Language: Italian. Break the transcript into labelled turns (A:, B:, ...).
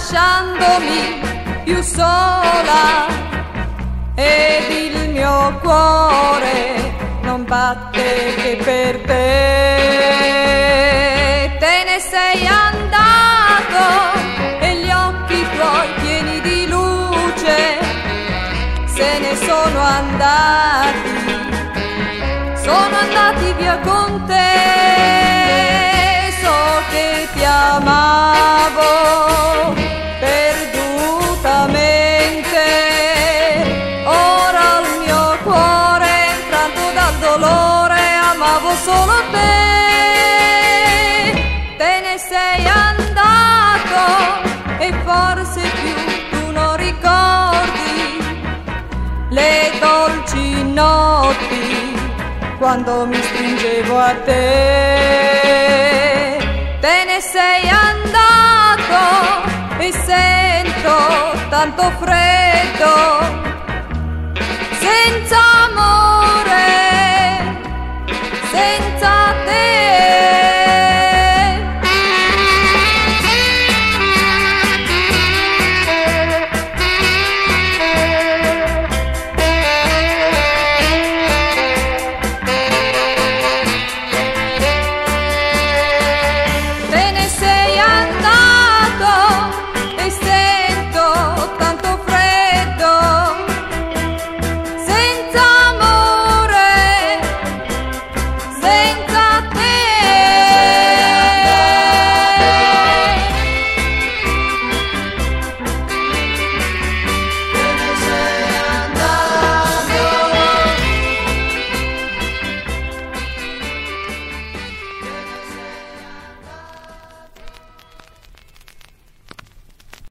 A: lasciandomi più sola, ed il mio cuore non batte che per te. Te ne sei andato e gli occhi tuoi pieni di luce se ne sono andati via con te. So che ti amavo perdutamente, ora il mio cuore infranto dal dolore amavo solo te. Te ne sei andato e forse più tu non ricordi le dolci notti quando mi stringevo a te. Te ne sei andato e sento tanto freddo, senza amore, senza